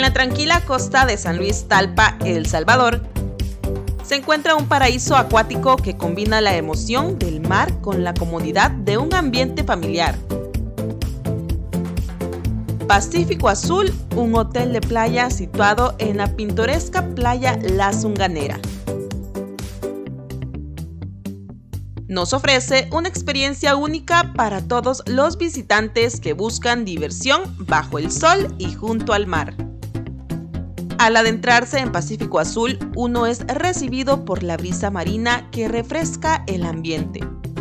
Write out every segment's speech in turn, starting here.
la tranquila costa de San Luis Talpa, El Salvador, se encuentra un paraíso acuático que combina la emoción del mar con la comodidad de un ambiente familiar. Pacífico Azul, un hotel de playa situado en la pintoresca playa La Zunganera. Nos ofrece una experiencia única para todos los visitantes que buscan diversión bajo el sol y junto al mar. Al adentrarse en Pacífico Azul, uno es recibido por la brisa marina que refresca el ambiente.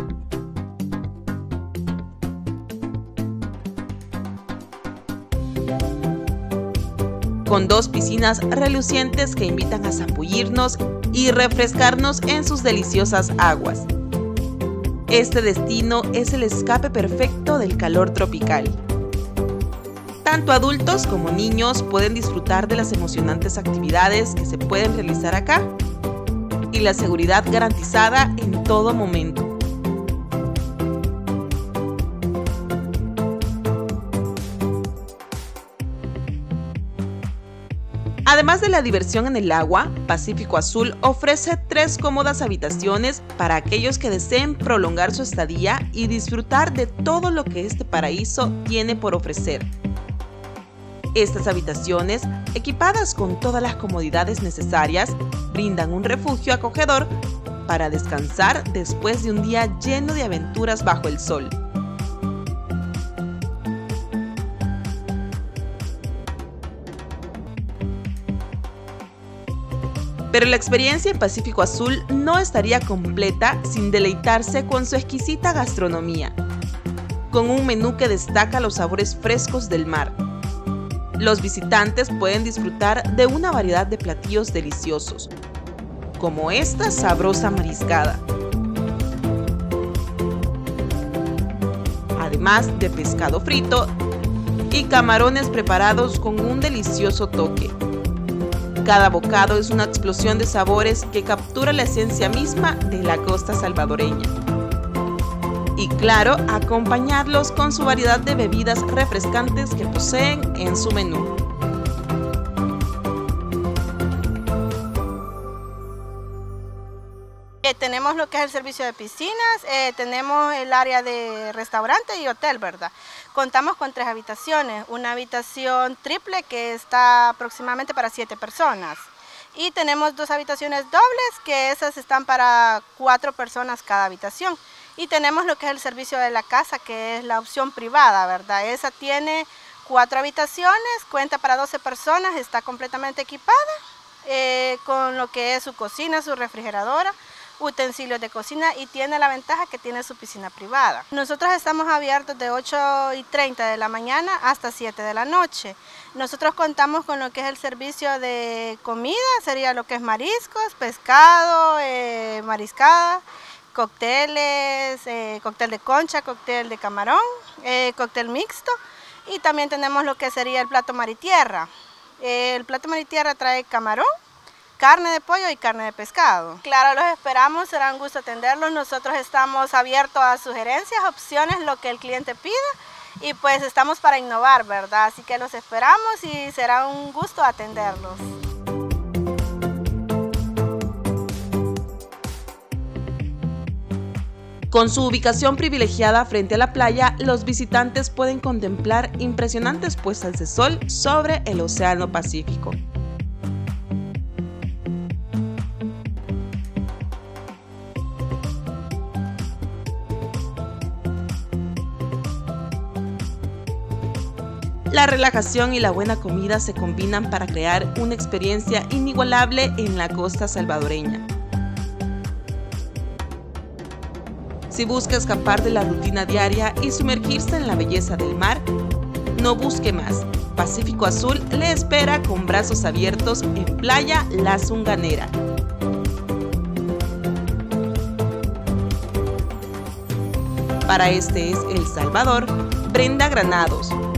Con 2 piscinas relucientes que invitan a zambullirnos y refrescarnos en sus deliciosas aguas. Este destino es el escape perfecto del calor tropical. Tanto adultos como niños pueden disfrutar de las emocionantes actividades que se pueden realizar acá y la seguridad garantizada en todo momento. Además de la diversión en el agua, Pacífico Azul ofrece 3 cómodas habitaciones para aquellos que deseen prolongar su estadía y disfrutar de todo lo que este paraíso tiene por ofrecer. Estas habitaciones, equipadas con todas las comodidades necesarias, brindan un refugio acogedor para descansar después de un día lleno de aventuras bajo el sol. Pero la experiencia en Pacífico Azul no estaría completa sin deleitarse con su exquisita gastronomía, con un menú que destaca los sabores frescos del mar. Los visitantes pueden disfrutar de una variedad de platillos deliciosos, como esta sabrosa mariscada, además de pescado frito y camarones preparados con un delicioso toque. Cada bocado es una explosión de sabores que captura la esencia misma de la costa salvadoreña. Y claro, acompañarlos con su variedad de bebidas refrescantes que poseen en su menú. Tenemos lo que es el servicio de piscinas, tenemos el área de restaurante y hotel, ¿verdad? Contamos con 3 habitaciones, una habitación triple que está aproximadamente para 7 personas. Y tenemos 2 habitaciones dobles que esas están para 4 personas cada habitación. Y tenemos lo que es el servicio de la casa, que es la opción privada, ¿verdad? Esa tiene 4 habitaciones, cuenta para 12 personas, está completamente equipada con lo que es su cocina, su refrigeradora, utensilios de cocina y tiene la ventaja que tiene su piscina privada. Nosotros estamos abiertos de 8:30 de la mañana hasta 7 de la noche. Nosotros contamos con lo que es el servicio de comida, sería lo que es mariscos, pescado, mariscada, cócteles, cóctel de concha, cóctel de camarón, cóctel mixto y también tenemos lo que sería el plato mar y tierra. El plato mar y tierra trae camarón, carne de pollo y carne de pescado. Claro, los esperamos, será un gusto atenderlos. Nosotros estamos abiertos a sugerencias, opciones, lo que el cliente pida y pues estamos para innovar, ¿verdad? Así que los esperamos y será un gusto atenderlos. Con su ubicación privilegiada frente a la playa, los visitantes pueden contemplar impresionantes puestas de sol sobre el Océano Pacífico. La relajación y la buena comida se combinan para crear una experiencia inigualable en la costa salvadoreña. Si busca escapar de la rutina diaria y sumergirse en la belleza del mar, no busque más. Pacífico Azul le espera con brazos abiertos en Playa La Zunganera. Para Este es El Salvador, Brenda Granados.